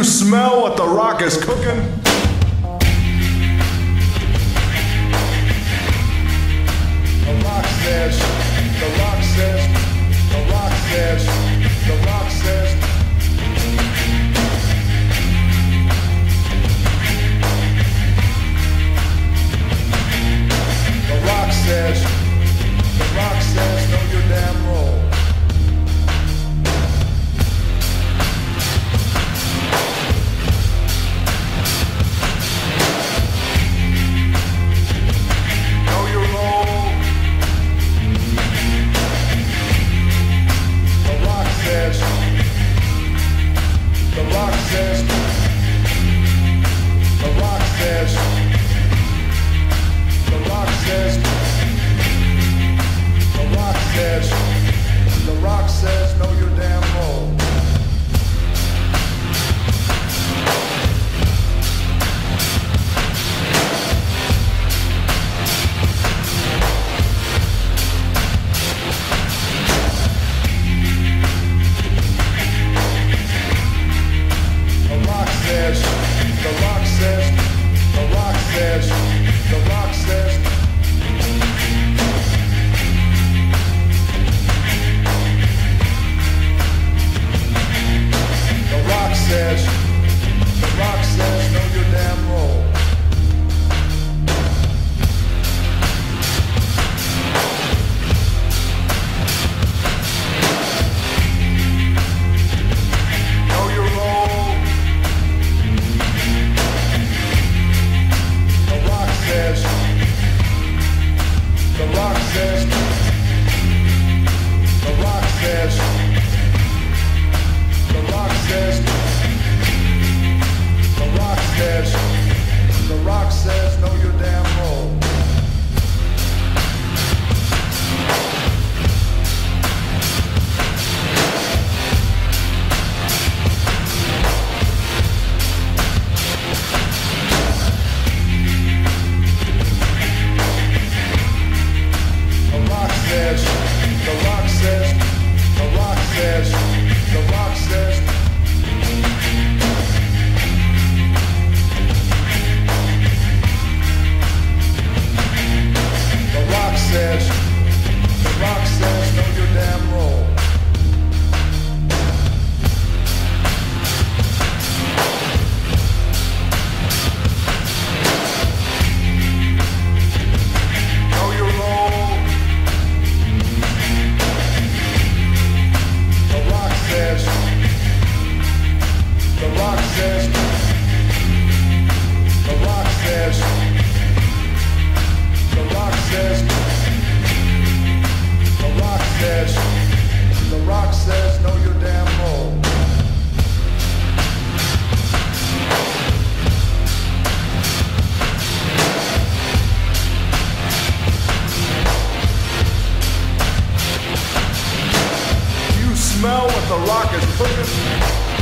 smell what the Rock is cooking? The Rock says, The Rock says, The Rock says, The Rock says. The Rock says, The Rock says, know your damn role. Know your role. The Rock says, The Rock says, The Rock says, The Rock says, The Rock says, The Rock says, know your damn role. The Rock says, The Rock says, The Rock says, The Rock says. The Rock says, The Rock says, know your damn role. Know your role. The Rock says, The Rock says, The Rock says, The Rock says, The Rock says, The Rock says, know your damn role. The Rock says, The Rock says, The Rock says, The Rock says. The Rock says, The Rock says, know your damn role. Know your role. The Rock says, The Rock says, The Rock says, The Rock says, The Rock says, The Rock says, know your damn role. You smell what the Rock is cooking?